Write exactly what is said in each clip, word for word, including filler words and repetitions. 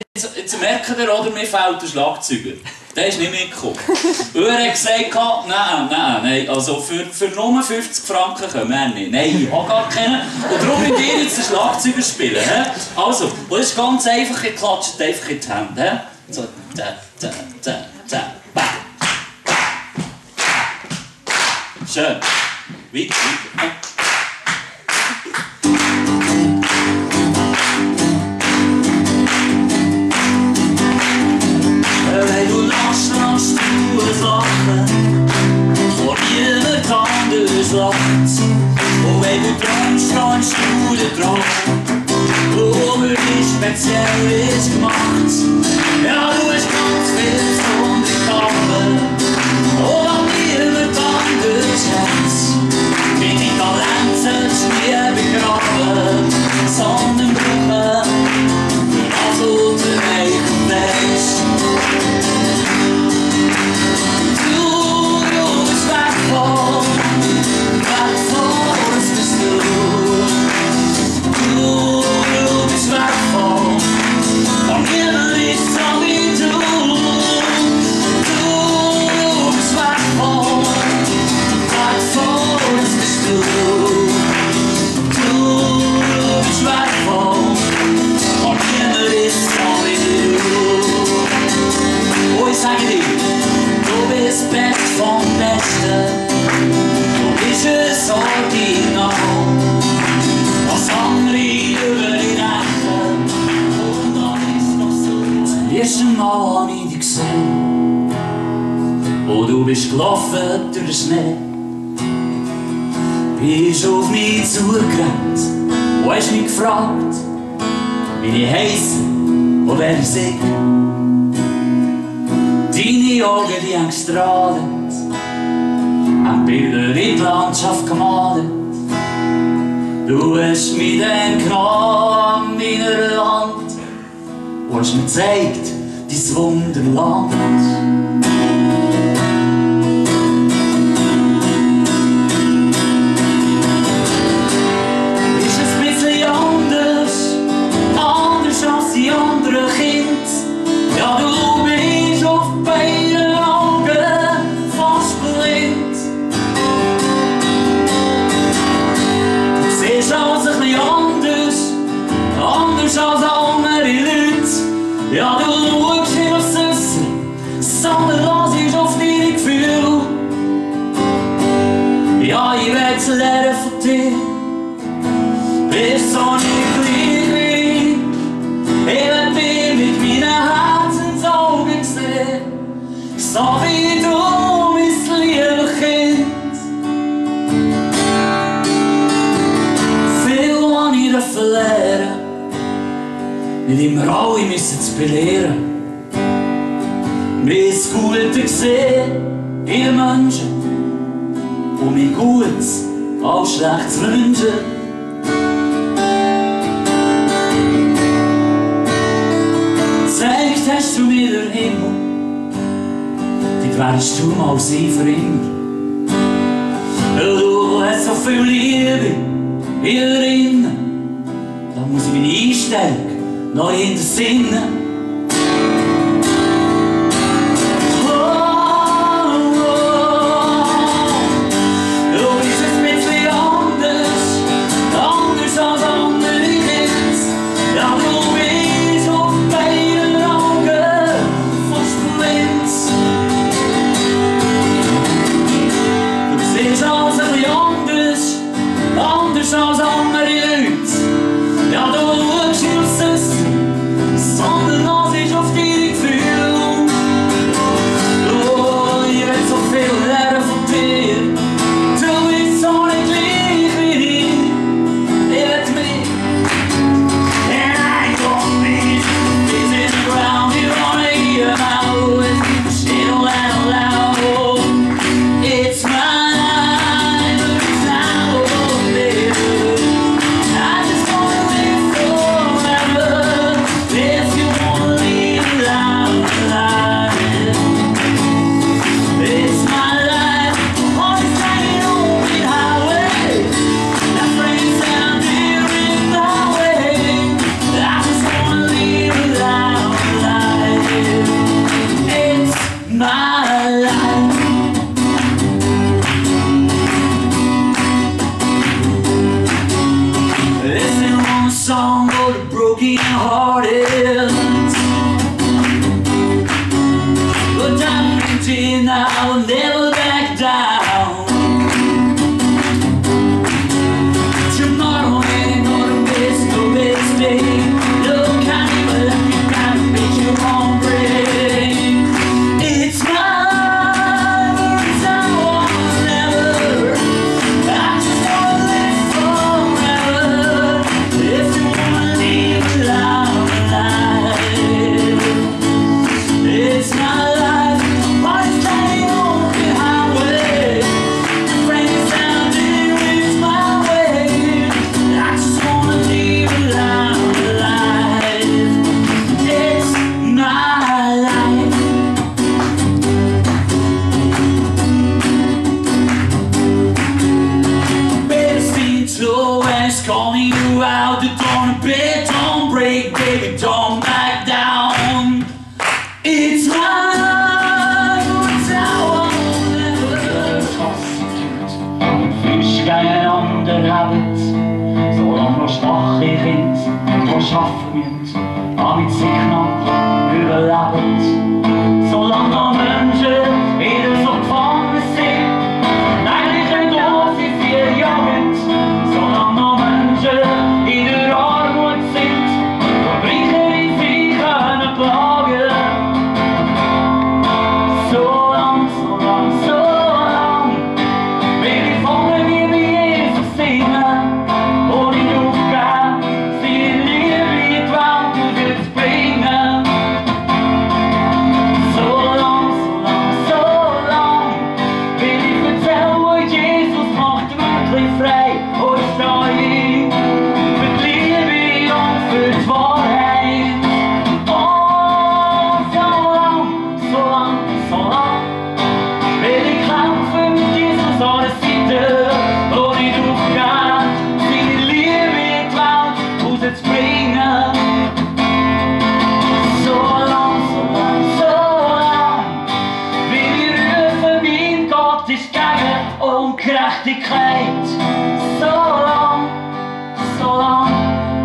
jetzt, jetzt merkt ihr, oder, mir fehlt der Schlagzeuger. Der ist nicht mitgekommen. Und er hat gesagt, nein, nein, nein, also für, für nur fünfzig Franken können wir nicht. Nein, ich habe gar keinen. Und darum müsst ihr jetzt den Schlagzeuger spielen. He? Also, und es ist ganz einfach, ihr klatscht einfach in die Hände. He? So, da, da, da, da, ba. Schön. Weiter, weiter. Wenn du lachst, lachst du ein Lachen, vor niemand anders lacht. Und wenn du träumst, träumst du den Traum, wo für dich speziell ist gemacht. Ja, du hast ganz viel von den Kappen, und an niemand anders hat's. Mit deinen Talenten nie begraben, sondern brauchen für das, was du erreichen willst. Du bist gelaufen durch den Schnee, bist auf mich zugerannt und hast mich gefragt, wie ich heisse und wer ich sei. Deine Augen, die haben gestrahlt, haben Bilder in die Landschaft gemalt. Du hast mich dann genommen in deiner Hand und hast mir gezeigt, dein Wunderland. Ja, du bist auf beiden Augen fast blind. Du siehst alles ein bisschen anders, anders als andere Leute. Ja, du schaust nicht aufs Essen, sondern lassest auf deine Gefühle. Ja, ich will lernen von dir, bist so nicht gleich wie ich will dir mit meinen Herzensaugen sehen, so wie du, mein liebes Kind. Viel, was ich dafür lernen, nicht immer alle müssen es belehren. Mir das Gute sehen in den Menschen und mir Gutes auch Schlechtes wünschen. Zeigt hast du mir den Himmel, dort wärst du mal sein für immer. Du hast so viel Liebe in dir innen, da muss ich meine Einstellung neu in den Sinnen. Als andere Leute, ja, du schaust nicht aufs Essen, sondern arbeiten müssen, alle sich noch überleben. Solange noch Menschen wieder so gefangen sind, eigentlich nicht auf sie viel jagen. Solange noch Menschen in der Armut sind, verbrechen die sich können plagen. So lang, so lang, so lang will ich von der Liebe Jesus singen. Und ich aufgeben, seine Liebe in die Welt rauszubringen. So lang, so lang, so lang will ich erzählen, wo Jesus macht wirklich frei. Und stehe ich für die Liebe und für die Wahrheit. Oh, so lang, so lang, so lang will ich kämpfen mit Jesus an der Seite. Und ich aufgeben, seine Liebe in die Welt rauszubringen. So lang, so lang, so lang will ich rufen, mein Gott ist gegen Ungerechtigkeit. So lang, so lang,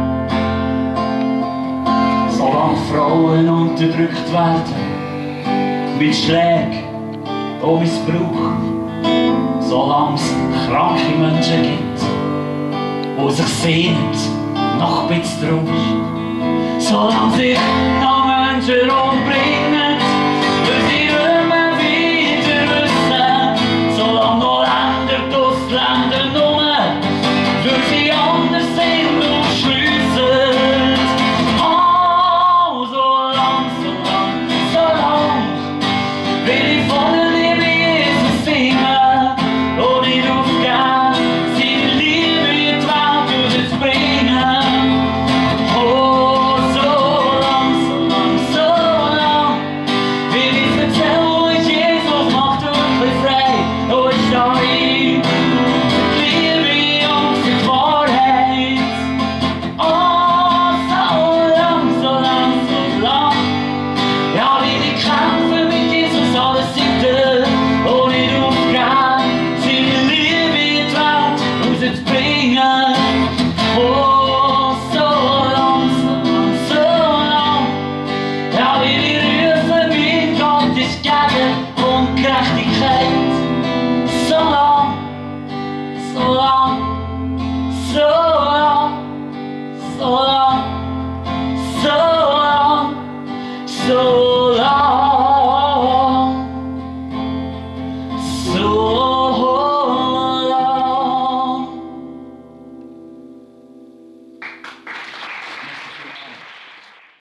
solange Frauen unterdrückt werden, mit Schlägen und Missbrauch, solange es kranke Menschen gibt, die sich sehnen nach ein bisschen Trost, solange sich noch Menschen umbringen, weil sie immer wieder wissen, solange noch Länder durch Länder nur, weil sie anders sind und schliessen. Oh, so lang, so lang, so lang will ich von der Liebe Jesus singen. Und ich aufgeben, seine Liebe in die Welt rauszubringen. Oh, so lang, so lang, so lang will ich erzählen, wo Jesus macht wirklich frei. Und ich stehe für die Liebe und für die Wahrheit. Oh, so lang, so lang, so lang, ja, will ich kämpfen mit Jesus an der Seite. Und ich aufgeben, seine Liebe in die Welt rauszubringen. Oh, so lang, so lang, so lang, ja, will ich rufen, mein Gott ist gegen Ungerechtigkeit. So lang, so lang, so lang, so lang, so lang, so